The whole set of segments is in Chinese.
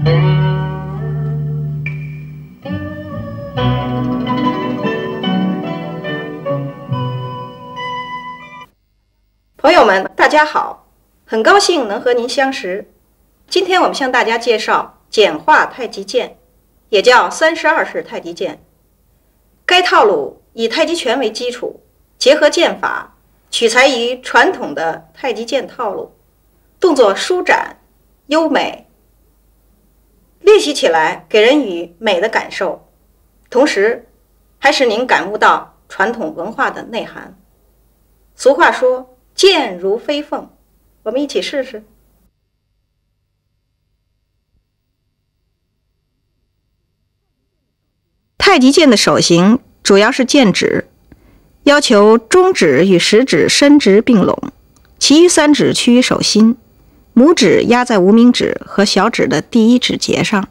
朋友们，大家好，很高兴能和您相识。今天我们向大家介绍简化太极剑，也叫32式太极剑。该套路以太极拳为基础，结合剑法，取材于传统的太极剑套路，动作舒展优美，练习起来给人以美的感受，同时还使您感悟到传统文化的内涵。俗话说剑如飞凤，我们一起试试。太极剑的手型主要是剑指，要求中指与食指伸直并拢，其余3指趋于手心，拇指压在无名指和小指的第1指节上。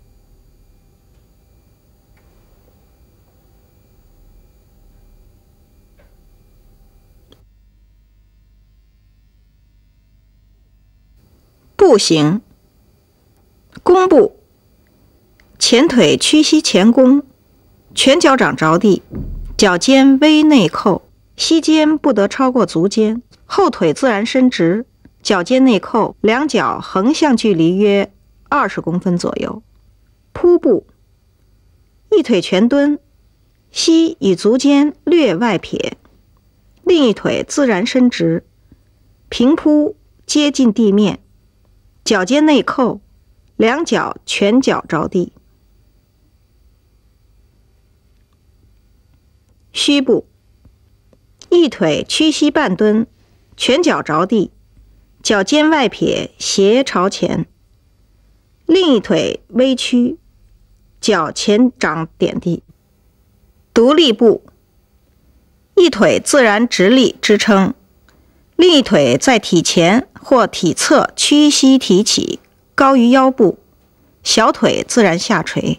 步行：弓步，前腿屈膝前弓，全脚掌着地，脚尖微内扣，膝尖不得超过足尖，后腿自然伸直，脚尖内扣，两脚横向距离约20公分左右。扑步：一腿全蹲，膝与足尖略外撇，另一腿自然伸直，平扑接近地面，脚尖内扣，两脚全脚着地。虚步：一腿屈膝半蹲，全脚着地，脚尖外撇斜朝前，另一腿微屈，脚前掌点地。独立步：一腿自然直立支撑，另一腿在体前或体侧屈膝提起，高于腰部，小腿自然下垂。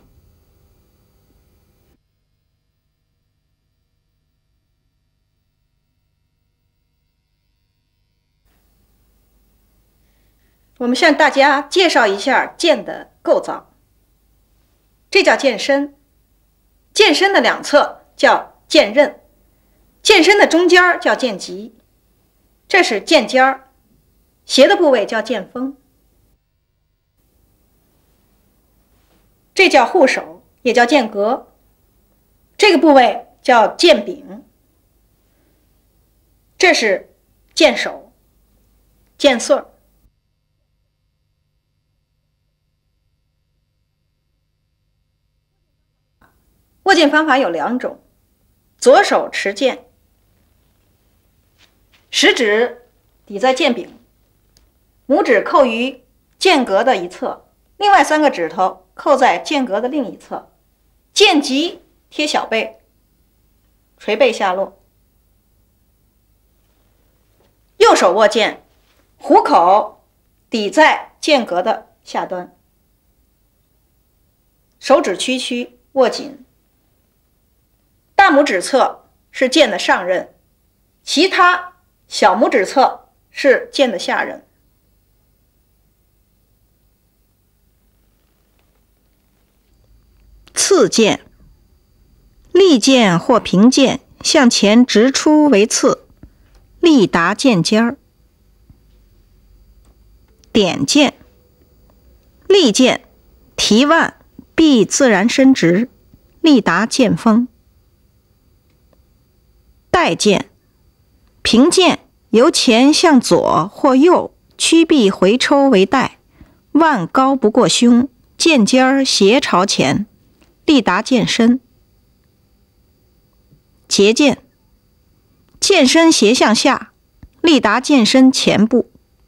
我们向大家介绍一下剑的构造。这叫剑身，剑身的两侧叫剑刃，剑身的中间叫剑脊，这是剑尖儿，斜的部位叫剑锋。这叫护手，也叫剑格，这个部位叫剑柄。这是剑手、剑穗儿。握剑方法有2种，左手持剑，食指抵在剑柄，拇指扣于剑格的一侧，另外3个指头扣在剑格的另一侧，剑脊贴小背，垂背下落。右手握剑，虎口抵在剑格的下端，手指屈握紧，大拇指侧是剑的上刃，其他小拇指侧是剑的下刃。刺剑：利剑或平剑向前直出为刺，力达剑尖儿。点剑：利剑提腕臂自然伸直，力达剑锋。带剑：平剑由前向左或右屈臂回抽为带，腕高不过胸，剑尖斜朝前，力达剑身。截剑：剑身斜向下，力达剑身前部。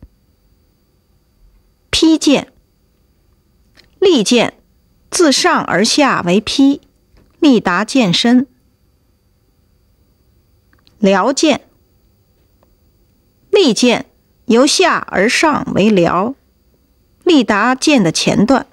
劈剑：利剑自上而下为劈，力达剑身。撩剑：利剑由下而上为撩，力达剑的前段。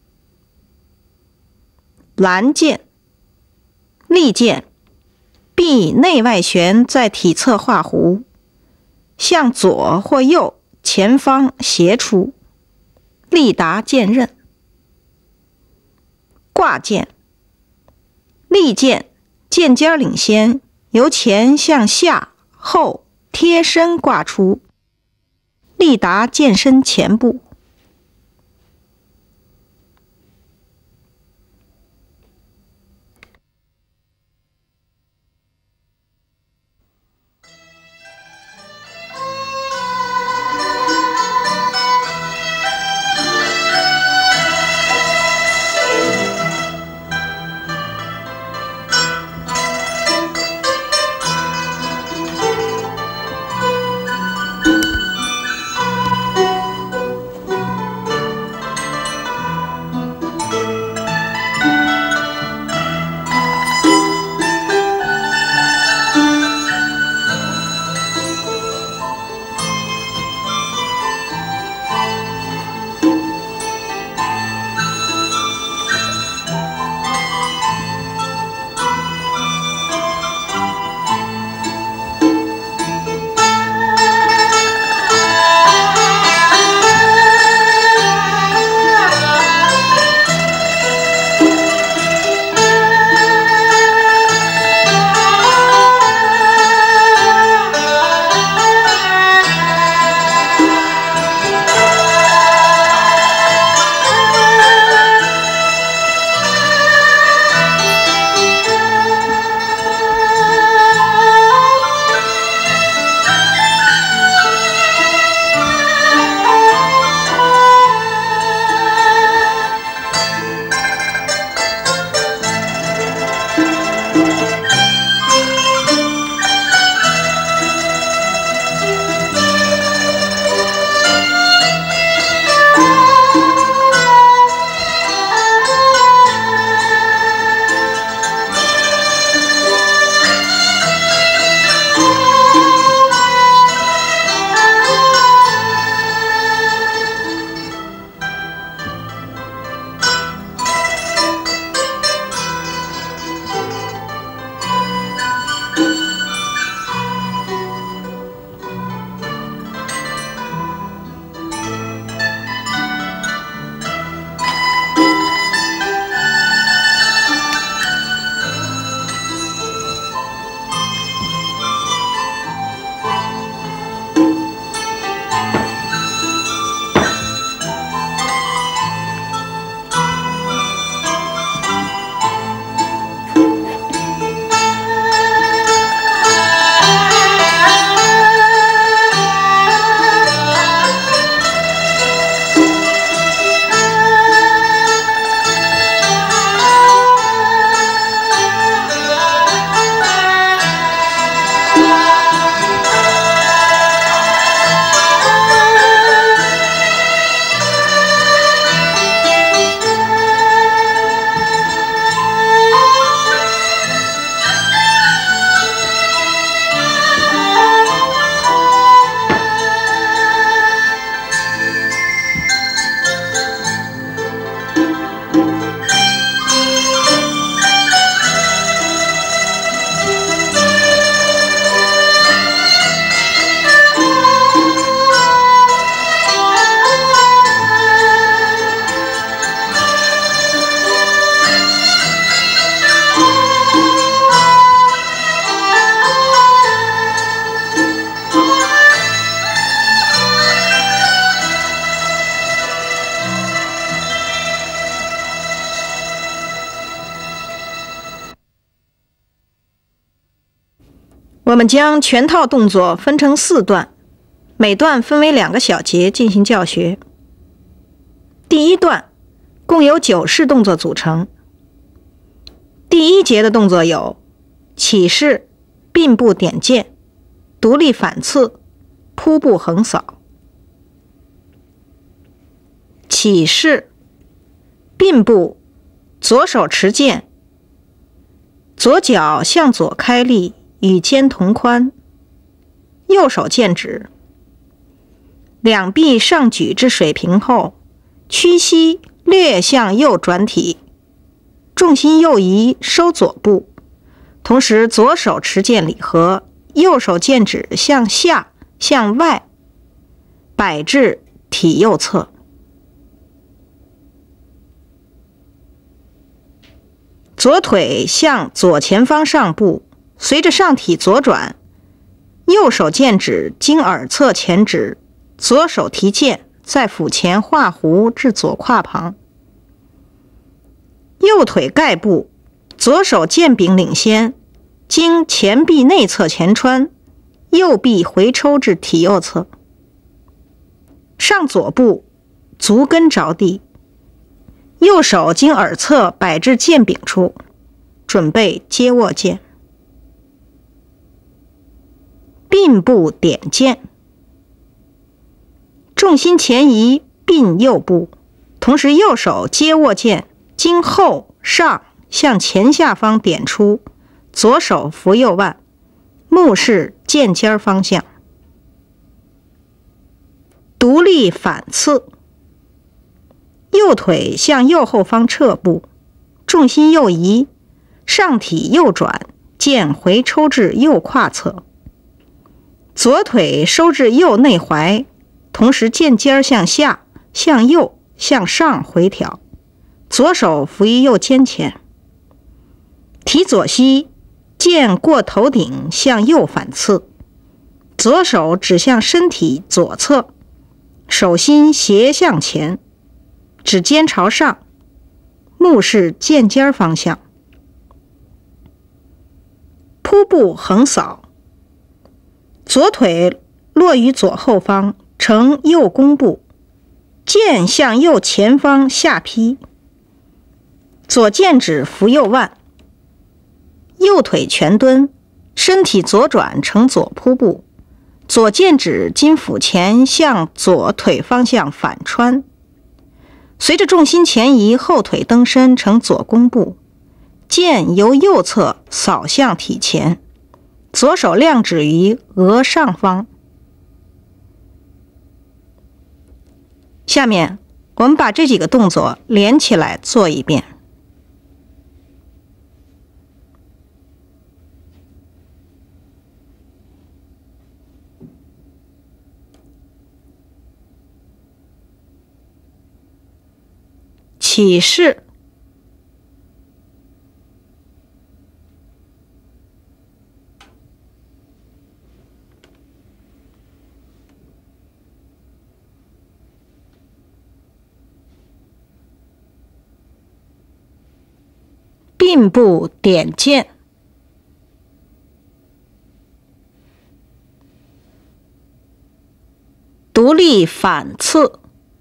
拦剑：利剑臂内外旋在体侧画弧，向左或右前方斜出，力达剑刃。 挂剑。立剑，剑尖领先，由前向下后贴身挂出，力达剑身前部。我们将全套动作分成4段，每段分为2个小节进行教学。第1段共由9式动作组成。第1节的动作有起势、并步点剑、独立反刺、扑步横扫。起势，并步，左手持剑，左脚向左开立，与肩同宽，右手剑指，两臂上举至水平后，屈膝略向右转体，重心右移收左步，同时左手持剑礼合，右手剑指向下向外，摆至体右侧。 左腿向左前方上步，随着上体左转，右手剑指经耳侧前指，左手提剑，在腹前画弧至左胯旁。右腿盖步，左手剑柄领先，经前臂内侧前穿，右臂回抽至体右侧。上左步，足跟着地，右手经耳侧摆至剑柄处，准备接握剑。并步点剑，重心前移，并右步，同时右手接握剑，经后上向前下方点出，左手扶右腕，目视剑尖方向。独立反刺，右腿向右后方撤步，重心右移，上体右转，剑回抽至右胯侧。左腿收至右内踝，同时剑尖向下、向右、向上回挑，左手扶于右肩前。提左膝，剑过头顶向右反刺，左手指向身体左侧，手心斜向前，指尖朝上，目视剑尖方向。扑步横扫，左腿落于左后方，呈右弓步，剑向右前方下劈，左剑指扶右腕，右腿全蹲，身体左转呈左扑步，左剑指经腹前向左腿方向反穿，随着重心前移，后腿蹬身呈左弓步，剑由右侧扫向体前，左手亮指于额上方。下面我们把这几个动作连起来做一遍。起势，并步点剑，独立反刺，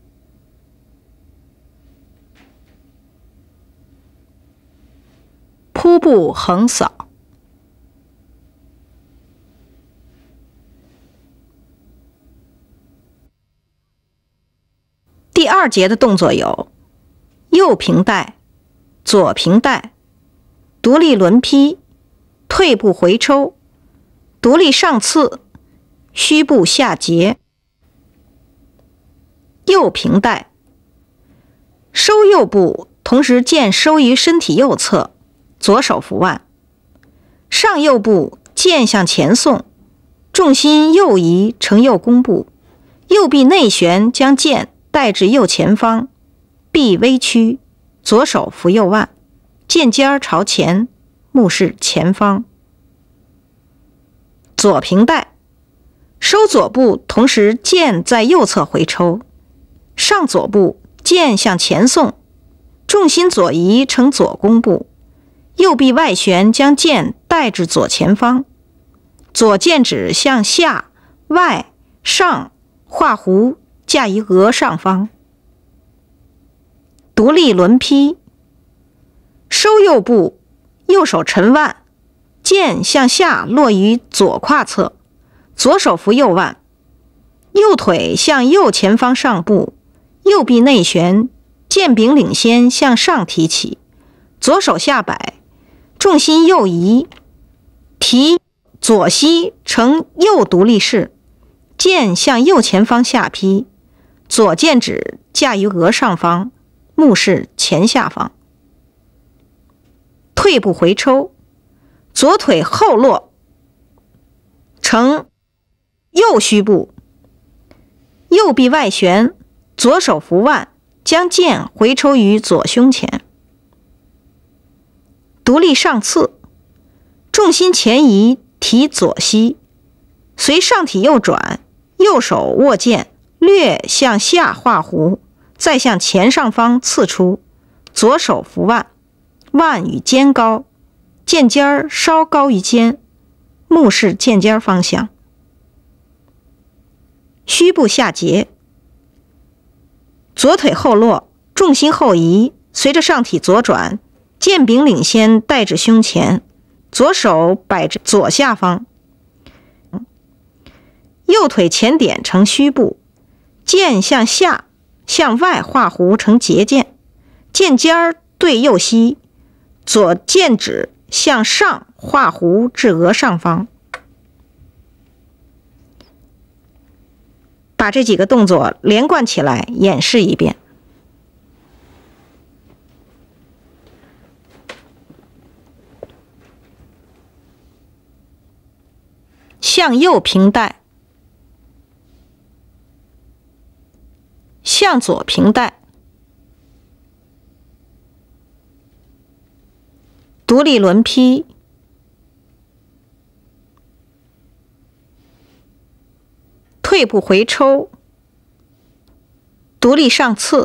扑步横扫。第二节的动作有右平带、左平带、独立轮劈、退步回抽、独立上刺、虚步下截。右平带，收右步，同时剑收于身体右侧，左手扶腕。上右步，剑向前送，重心右移呈右弓步，右臂内旋，将剑带至右前方，臂微屈，左手扶右腕，剑尖朝前，目视前方。左平带，收左步，同时剑在右侧回抽，上左步，剑向前送，重心左移呈左弓步，右臂外旋，将剑带至左前方，左剑指向下、外、上画弧，架于额上方。独立轮劈，收右步，右手沉腕，剑向下落于左胯侧，左手扶右腕，右腿向右前方上步，右臂内旋，剑柄领先向上提起，左手下摆，重心右移，提左膝呈右独立式，剑向右前方下劈，左剑指架于额上方，目视前下方。退步回抽，左腿后落，呈右虚步，右臂外旋，左手扶腕，将剑回抽于左胸前。 独立上刺，重心前移，提左膝，随上体右转，右手握剑，略向下画弧，再向前上方刺出，左手扶腕，腕与肩高，剑尖稍高于肩，目视剑尖方向。虚步下截，左腿后落，重心后移，随着上体左转，剑柄领先带至胸前，左手摆至左下方，右腿前点成虚步，剑向下向外画弧成截剑，剑尖对右膝，左剑指向上画弧至额上方。把这几个动作连贯起来演示一遍。向右平带，向左平带，独立轮劈，退步回抽，独立上刺，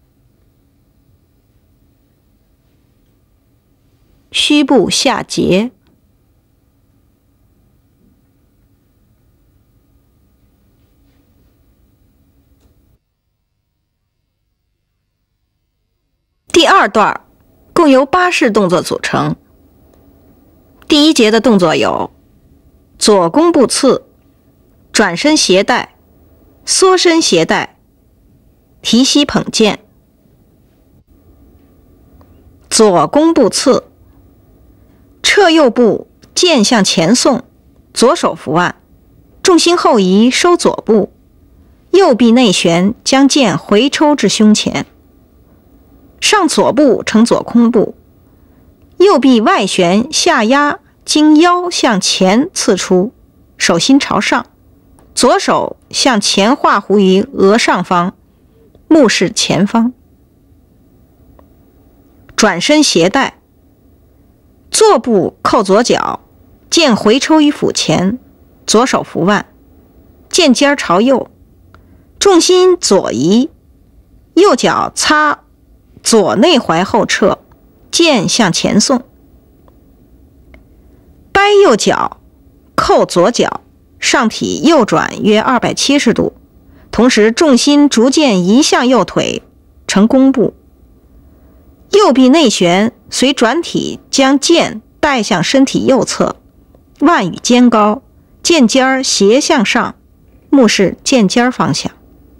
虚步下截。第二段共由8式动作组成。第一节的动作有左弓步刺、转身携带、缩身携带、提膝捧剑。左弓步刺，撤右步，剑向前送，左手扶腕，重心后移，收左步，右臂内旋，将剑回抽至胸前。上左步成左空步，右臂外旋下压，经腰向前刺出，手心朝上，左手向前画弧于额上方，目视前方。转身携带，坐步扣左脚，剑回抽于腹前，左手扶腕，剑尖朝右，重心左移，右脚擦左内踝后撤，剑向前送。掰右脚，扣左脚，上体右转约270度，同时重心逐渐移向右腿，成弓步。右臂内旋，随转体将剑带向身体右侧，腕与肩高，剑尖斜向上，目视剑尖方向。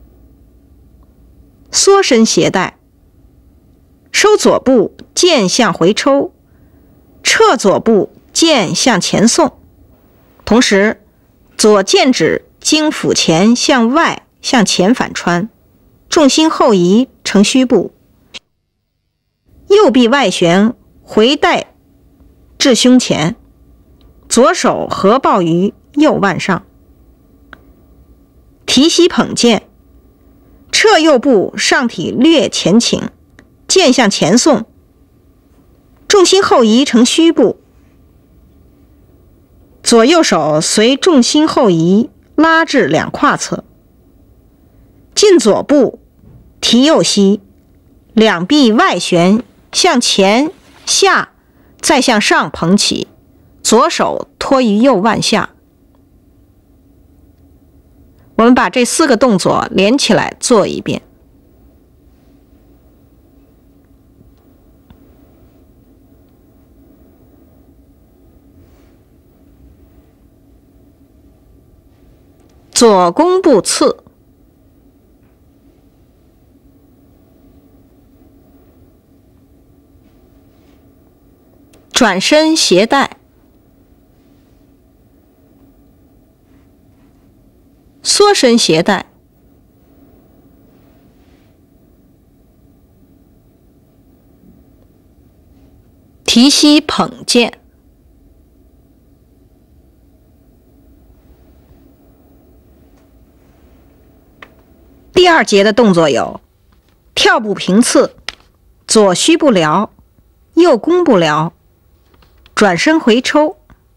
缩身携带，收左步，剑向回抽，撤左步，剑向前送，同时左剑指经腹前向外向前反穿，重心后移成虚步，右臂外旋回带至胸前，左手合抱于右腕上。提膝捧剑，撤右步，上体略前倾，剑向前送，重心后移成虚步，左右手随重心后移拉至两胯侧，进左步，提右膝，两臂外旋向前下再向上捧起，左手托于右腕下。我们把这4个动作连起来做一遍。左弓步刺，转身携带，缩身携带，提膝捧剑。第2节的动作有跳步平刺、左虚步撩、右弓步撩、 转身回抽。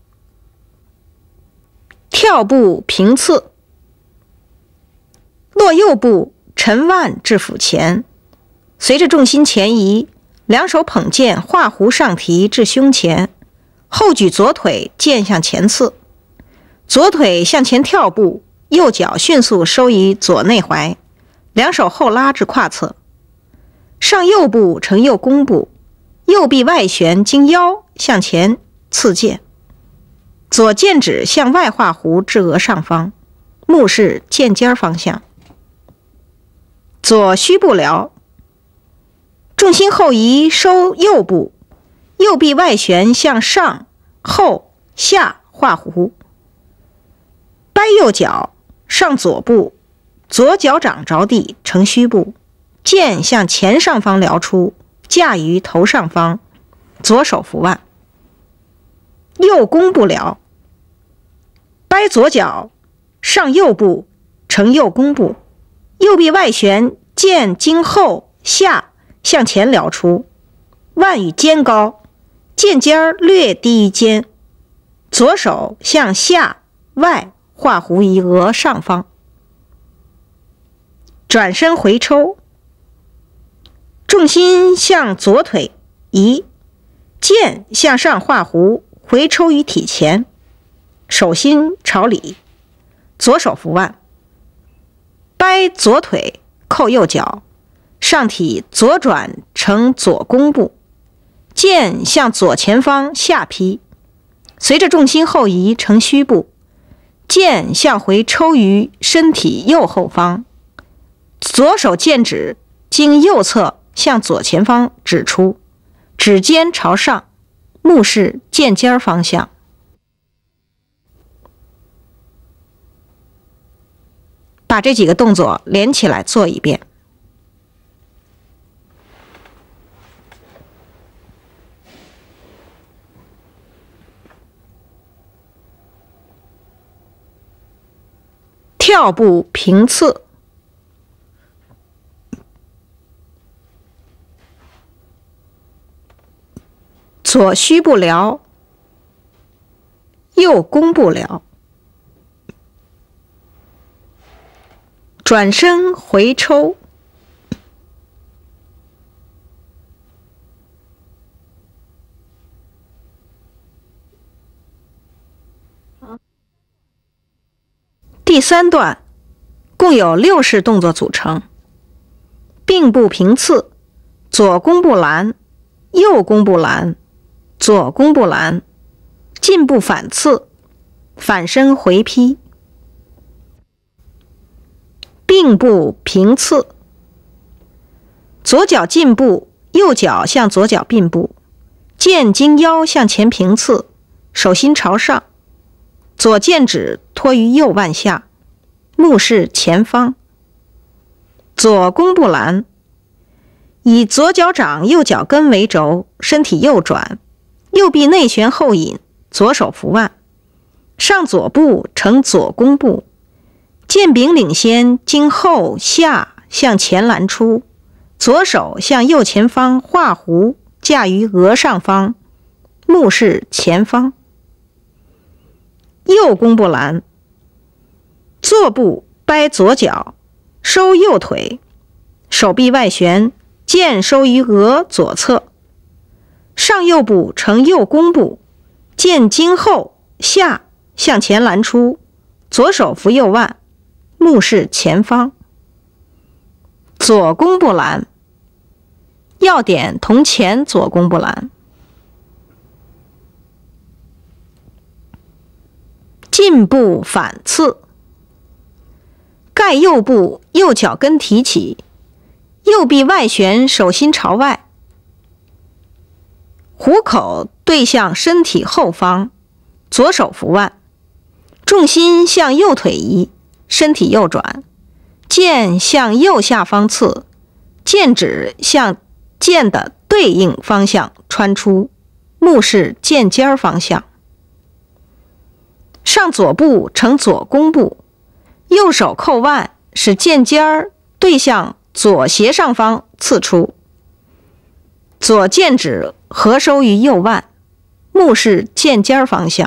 跳步平刺，落右步沉腕至腹前，随着重心前移，两手捧剑画弧上提至胸前，后举左腿，剑向前刺，左腿向前跳步，右脚迅速收于左内踝，两手后拉至胯侧，上右步成右弓步，右臂外旋经腰向前刺剑，左剑指向外画弧至额上方，目视剑尖方向。左虚步撩，重心后移收右步，右臂外旋向上后下画弧，掰右脚上左步，左脚掌着地成虚步，剑向前上方撩出，架于头上方，左手扶腕。右弓步撩，掰左脚上右步成右弓步，右臂外旋，剑经后下向前撩出，腕与肩高，剑尖略低于肩，左手向下外画弧于额上方。转身回抽，重心向左腿移，剑向上画弧，回抽于体前，手心朝里，左手扶腕，掰左腿扣右脚，上体左转成左弓步，剑向左前方下劈，随着重心后移成虚步，剑向回抽于身体右后方，左手剑指经右侧向左前方指出，指尖朝上，目视剑尖方向。把这几个动作连起来做一遍。跳步平刺，左虚步撩，右弓步撩，转身回抽，第三段共有6式动作组成：并步平刺，左弓步拦，右弓步拦，左弓步拦，进步反刺，反身回劈。并步平刺，左脚进步，右脚向左脚并步，剑经腰向前平刺，手心朝上，左剑指托于右腕下，目视前方。左弓步拦，以左脚掌右脚跟为轴，身体右转，右臂内旋后引，左手扶腕，上左步成左弓步，剑柄领先经后下向前拦出，左手向右前方画弧，架于额上方，目视前方。右弓步拦，坐步掰左脚，收右腿，手臂外旋，剑收于额左侧，上右步成右弓步，剑经后下向前拦出，左手扶右腕，目视前方。左弓步拦，要点同前左弓步拦。进步反刺，盖右步右脚跟提起，右臂外旋，手心朝外，虎口对向身体后方，左手扶腕，重心向右腿移，身体右转，剑向右下方刺，剑指向剑的对应方向穿出，目视剑尖方向。上左步成左弓步，右手扣腕，使剑尖对向左斜上方刺出，左剑指合收于右腕， 目视剑尖方向。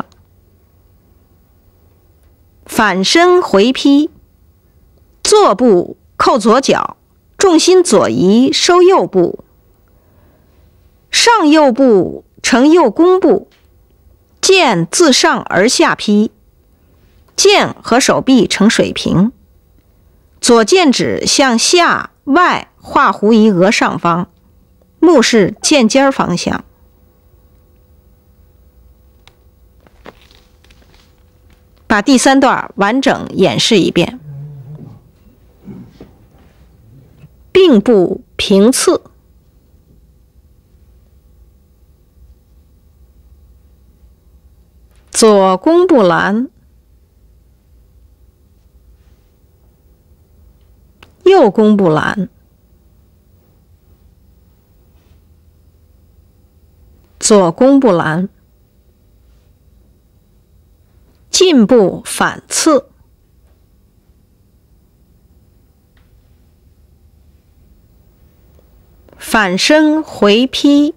反身回劈，坐步扣左脚，重心左移收右步，上右步成右弓步，剑自上而下劈，剑和手臂成水平，左剑指向下外画弧于额上方，目视剑尖方向。把第3段完整演示一遍。并步平刺，左弓步拦，右弓步拦，左弓步拦，进步反刺，反身回劈，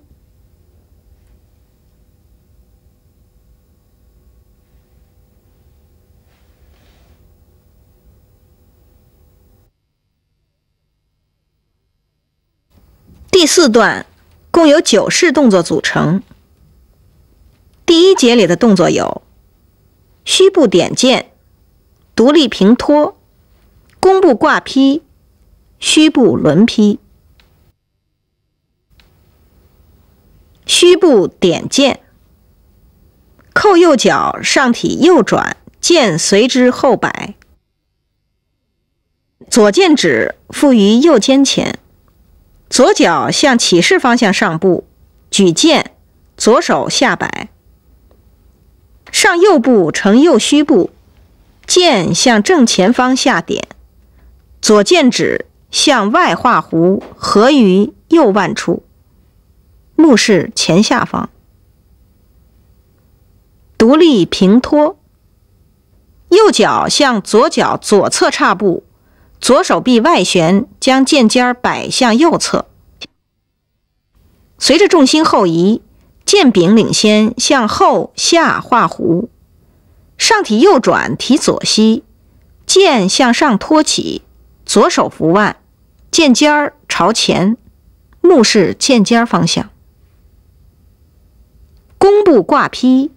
第4段共有9式动作组成。第1节里的动作有虚步点剑、独立平托、弓步挂劈、虚步轮劈。虚步点剑，扣右脚上体右转，剑随之后摆，左剑指附于右肩前，左脚向起势方向上步，举剑，左手下摆，上右步成右虚步，剑向正前方下点，左剑指向外画弧合于右腕处，目视前下方。独立平托，右脚向左脚左侧岔步，左手臂外旋，将剑尖摆向右侧，随着重心后移，剑柄领先向后下画弧，上体右转提左膝，剑向上托起，左手扶腕，剑尖朝前，目视剑尖方向。弓步挂劈，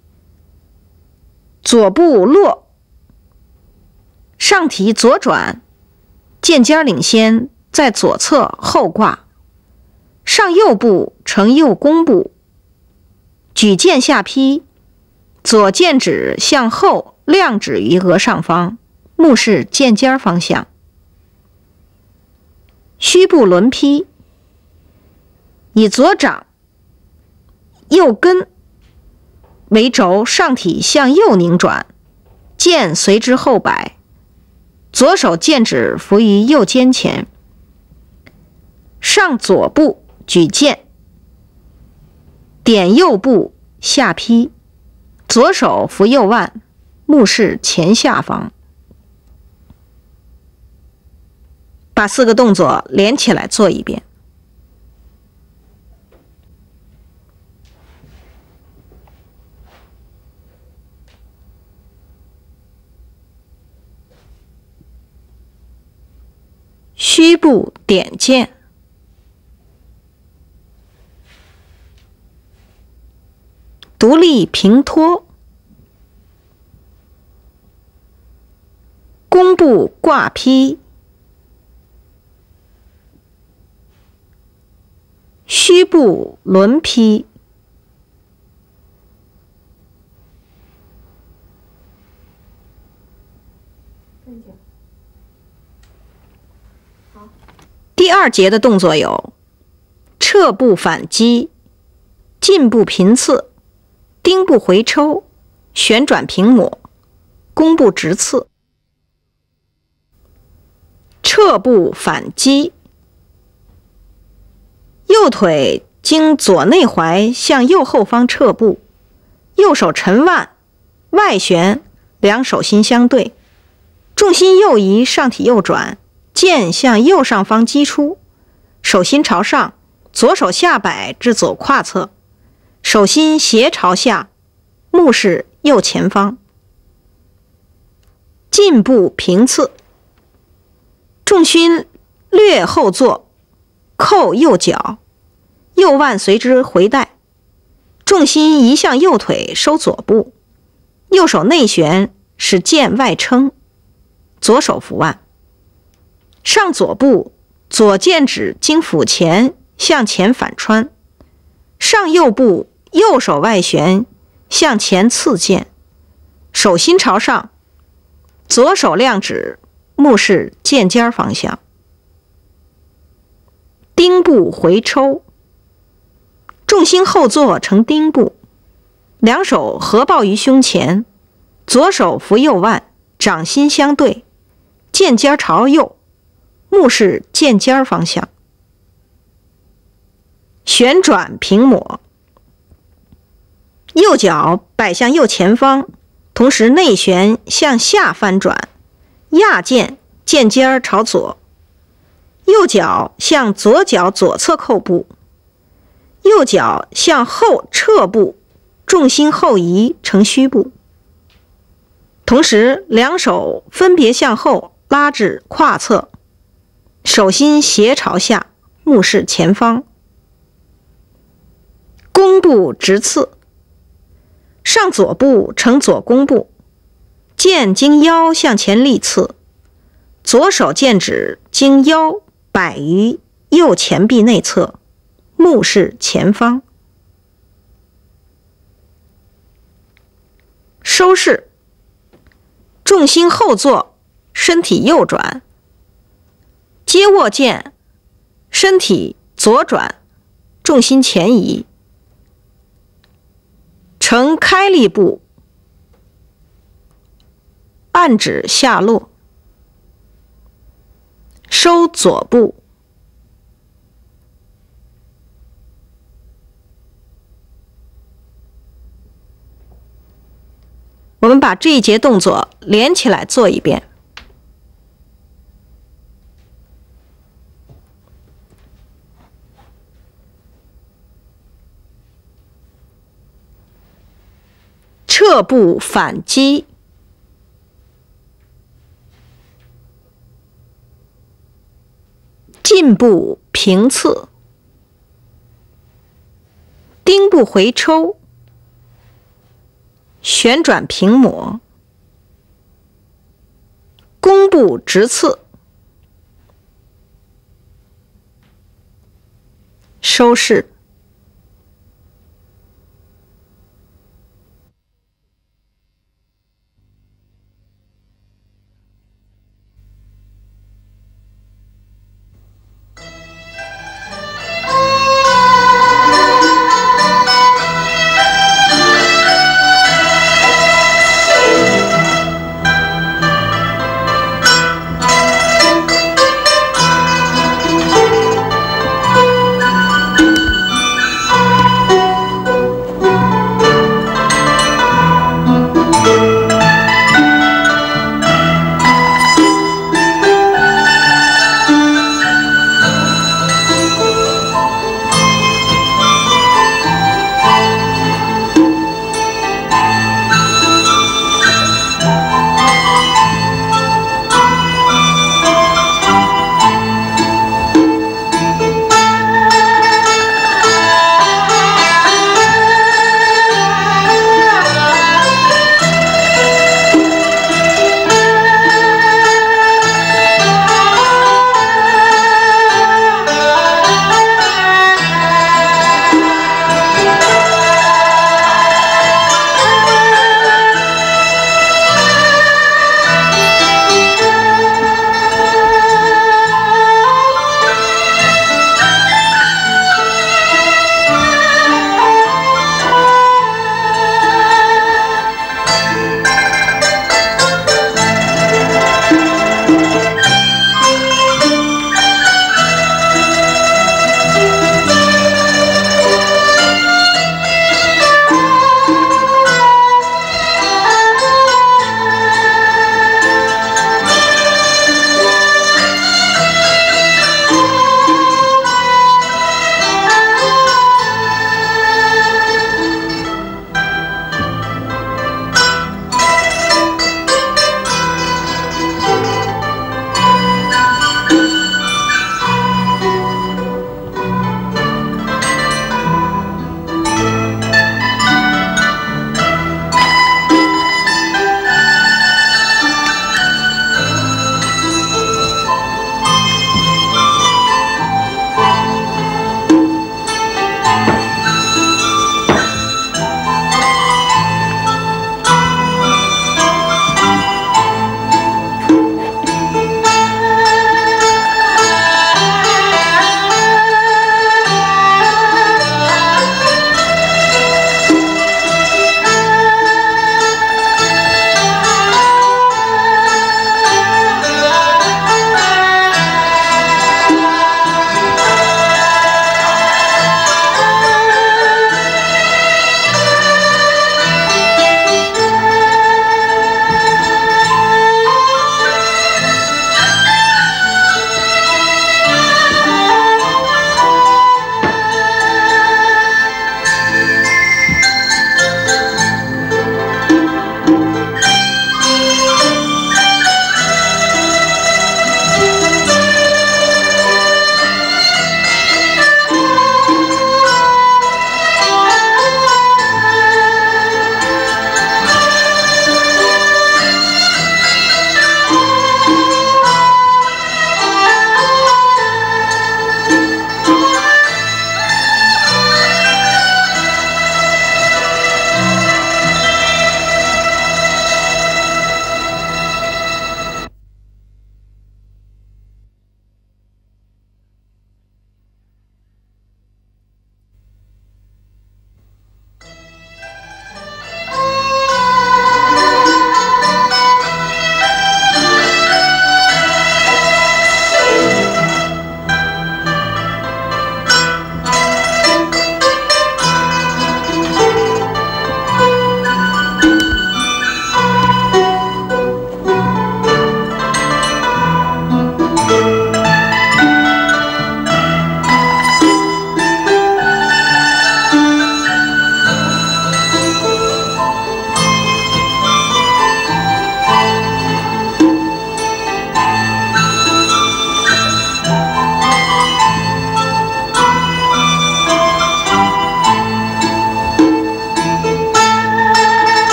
左步落，上提左转，剑尖领先，在左侧后挂，上右步成右弓步，举剑下劈，左剑指向后亮指于额上方，目视剑尖方向。虚步轮劈，以左掌右根为轴，上体向右拧转，剑随之后摆，左手剑指伏于右肩前，上左步举剑，点右步下劈，左手扶右腕，目视前下方。把4个动作连起来做一遍。虚步点剑，独立平托，弓步挂劈，虚步轮劈，第2节的动作有撤步反击、进步平刺、丁步回抽、旋转平抹、弓步直刺。撤步反击，右腿经左内踝向右后方撤步，右手沉腕，外旋，两手心相对，重心右移，上体右转，剑向右上方击出，手心朝上，左手下摆至左胯侧， 手心斜朝下，目视右前方。进步平次，重心略后坐，扣右脚，右腕随之回带，重心移向右腿，收左部，右手内旋，使剑外撑，左手扶腕。上左部，左剑指经腹前向前反穿，上右部，右手外旋向前刺剑，手心朝上，左手亮指，目视剑尖方向。丁步回抽，重心后坐成丁步，两手合抱于胸前，左手扶右腕，掌心相对，剑尖朝右，目视剑尖方向。旋转平抹，右脚摆向右前方，同时内旋向下翻转，压剑，剑尖朝左，右脚向左脚左侧扣步，右脚向后撤步，重心后移成虚步，同时两手分别向后拉至胯侧，手心斜朝下，目视前方。弓步直刺，上左步成左弓步，剑经腰向前力刺，左手剑指经腰摆于右前臂内侧，目视前方。收势，重心后坐，身体右转，接握剑，身体左转，重心前移，呈开立步，按指下落，收左步。我们把这一节动作连起来做一遍。撤步反击，进步平刺，丁步回抽，旋转平抹，弓步直刺，收势。